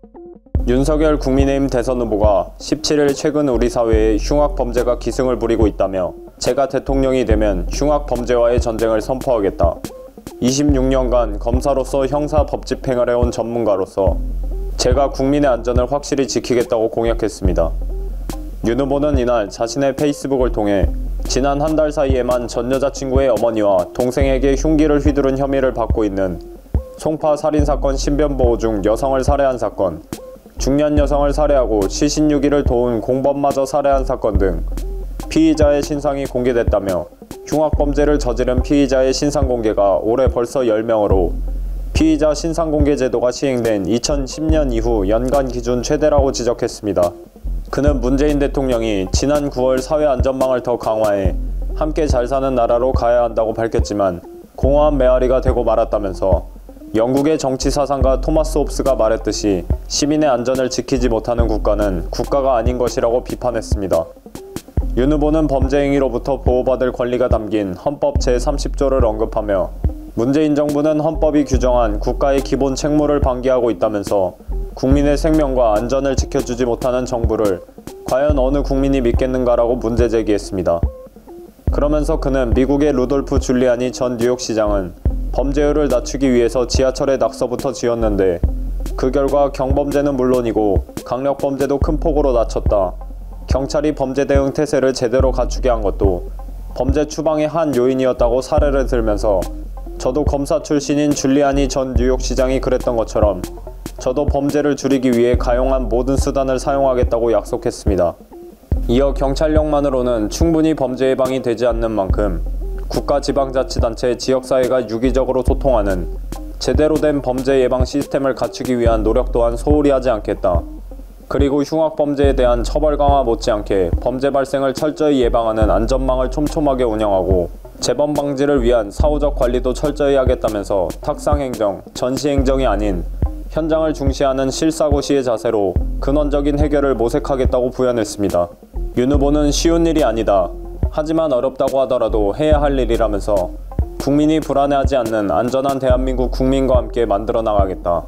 윤석열 국민의힘 대선 후보가 17일 최근 우리 사회에 흉악범죄가 기승을 부리고 있다며 제가 대통령이 되면 흉악범죄와의 전쟁을 선포하겠다. 26년간 검사로서 형사 법 집행을 해온 전문가로서 제가 국민의 안전을 확실히 지키겠다고 공약했습니다. 윤 후보는 이날 자신의 페이스북을 통해 지난 한 달 사이에만 전 여자친구의 어머니와 동생에게 흉기를 휘두른 혐의를 받고 있는 송파 살인사건 신변보호 중 여성을 살해한 사건, 중년 여성을 살해하고 시신 유기를 도운 공범마저 살해한 사건 등 피의자의 신상이 공개됐다며 흉악범죄를 저지른 피의자의 신상 공개가 올해 벌써 10명으로 피의자 신상 공개 제도가 시행된 2010년 이후 연간 기준 최대라고 지적했습니다. 그는 문재인 대통령이 지난 9월 사회안전망을 더 강화해 함께 잘 사는 나라로 가야 한다고 밝혔지만 공허한 메아리가 되고 말았다면서 영국의 정치사상가 토마스 홉스가 말했듯이 시민의 안전을 지키지 못하는 국가는 국가가 아닌 것이라고 비판했습니다. 윤 후보는 범죄 행위로부터 보호받을 권리가 담긴 헌법 제30조를 언급하며 문재인 정부는 헌법이 규정한 국가의 기본 책무를 방기하고 있다면서 국민의 생명과 안전을 지켜주지 못하는 정부를 과연 어느 국민이 믿겠는가라고 문제 제기했습니다. 그러면서 그는 미국의 루돌프 줄리아니 전 뉴욕시장은 범죄율을 낮추기 위해서 지하철의 낙서부터 지었는데 그 결과 경범죄는 물론이고 강력범죄도 큰 폭으로 낮췄다. 경찰이 범죄 대응 태세를 제대로 갖추게 한 것도 범죄 추방의 한 요인이었다고 사례를 들면서 저도 검사 출신인 줄리아니 전 뉴욕시장이 그랬던 것처럼 저도 범죄를 줄이기 위해 가용한 모든 수단을 사용하겠다고 약속했습니다. 이어 경찰력만으로는 충분히 범죄 예방이 되지 않는 만큼 국가지방자치단체 지역사회가 유기적으로 소통하는 제대로 된 범죄 예방 시스템을 갖추기 위한 노력 또한 소홀히 하지 않겠다. 그리고 흉악범죄에 대한 처벌 강화 못지않게 범죄 발생을 철저히 예방하는 안전망을 촘촘하게 운영하고 재범 방지를 위한 사후적 관리도 철저히 하겠다면서 탁상행정, 전시행정이 아닌 현장을 중시하는 실사고시의 자세로 근원적인 해결을 모색하겠다고 부연했습니다. 윤 후보는 쉬운 일이 아니다. 하지만 어렵다고 하더라도 해야 할 일이라면서 국민이 불안해하지 않는 안전한 대한민국 국민과 함께 만들어 나가겠다.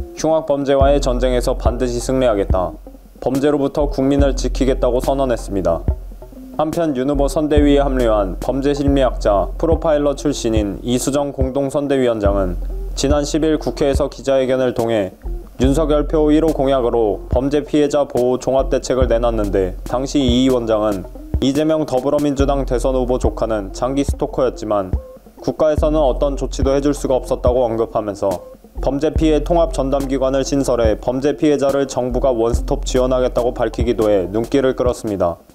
흉악범죄와의 전쟁에서 반드시 승리하겠다. 범죄로부터 국민을 지키겠다고 선언했습니다. 한편 윤 후보 선대위에 합류한 범죄심리학자 프로파일러 출신인 이수정 공동선대위원장은 지난 10일 국회에서 기자회견을 통해 윤석열 표 1호 공약으로 범죄 피해자 보호 종합대책을 내놨는데 당시 이 위원장은 이재명 더불어민주당 대선 후보 조카는 장기 스토커였지만 국가에서는 어떤 조치도 해줄 수가 없었다고 언급하면서 범죄 피해 통합 전담기관을 신설해 범죄 피해자를 정부가 원스톱 지원하겠다고 밝히기도 해 눈길을 끌었습니다.